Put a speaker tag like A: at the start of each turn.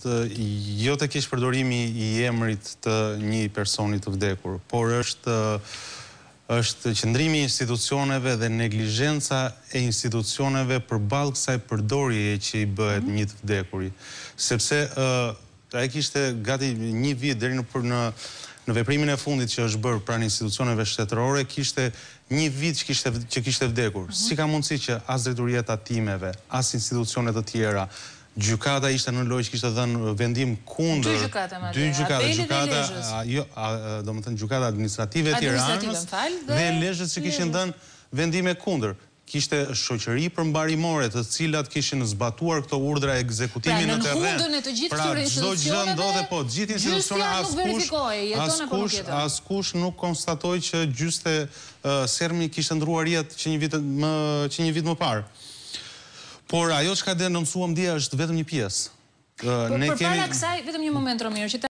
A: është jo të keq përdorimi i emrit të një personi të vdekur, por është qëndrimi i institucioneve dhe neglizhenca e institucioneve përballë kësaj përdorjeje që i bëhet një të vdekuri. Sepse ai kishte gati një vit deri në veprimin e fundit që është bërë pranë institucioneve shtetërore, kishte një vit që kishte vdekur. Si ka mundësi që as drejtoria e tatimeve, as institucionet të tjera, gjykata ishte në lojë që kishte dhënë vendim kundër dy gjykata, domethënë gjykata administrative e Tiranës dhe Lezhës që kishin dhënë vendime kundër. Kishte shoqëri përmbarimore të cilat kishin zbatuar këto urdhra ekzekutimi në terren. Pra çdo gjë ndodhe, po gjithë institucionet askush nuk konstatoi që gjyste Sermi kishte ndruar jetë që një vit më parë. Por ajo çka denoncuam dje është vetëm një pjesë.
B: Përpara kësaj, vetëm një moment Romero,